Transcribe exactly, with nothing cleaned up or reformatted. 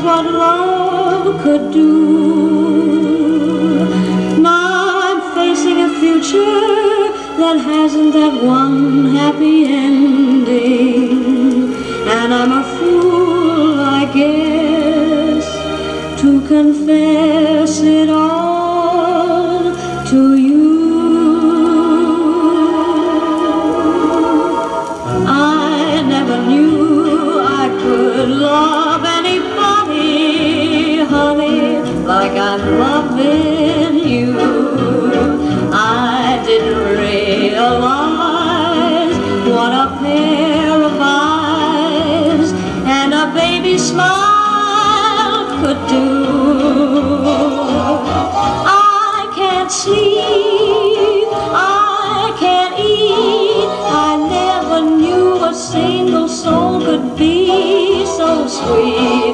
what love could do. Now I'm facing a future that hasn't that one happy ending, and I'm a fool, I guess, to confess it all to you. I never knew I could love anybody, honey, like I'm loving you. I didn't realize what a pair of eyes and a baby smile could do. I can't sleep, I can't eat, I never knew a single soul could be so sweet.